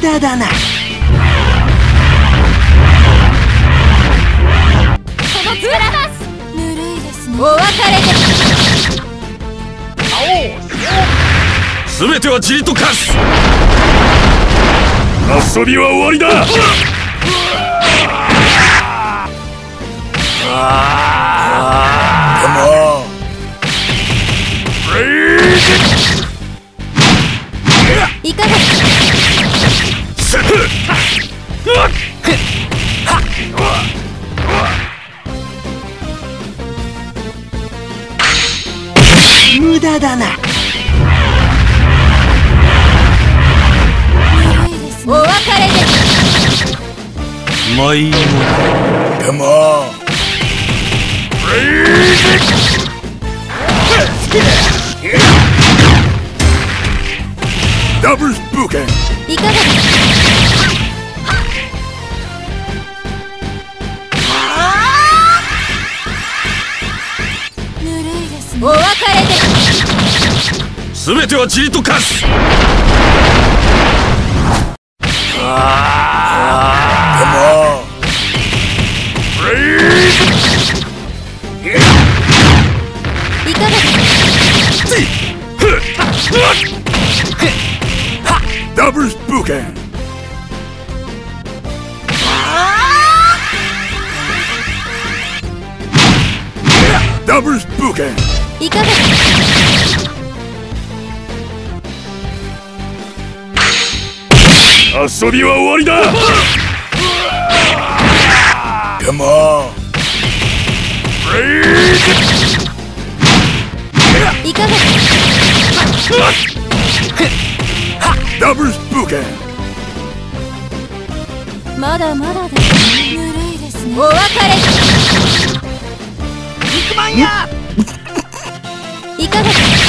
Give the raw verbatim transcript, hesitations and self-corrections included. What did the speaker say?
駄だな。 その力ます。ぬるいですね。お別れです。 すべては塵と化す。遊びは終わりだ。 いかがですか。 無駄だな。 お別れです。 まいもカモン。ダブルスプーケン。 いかがですか。ぬるいですね。お別れです。 すべては塵と化す。 いかがですか。 ダブルスプーケン。ダブルスプーケン。 いかがですか。 遊びは終わりだ。 カモン。 いかがですか。 ダブルスプーケン。 まだまだです。ぬるいですね。お別れです。肉まんや。いかがですか。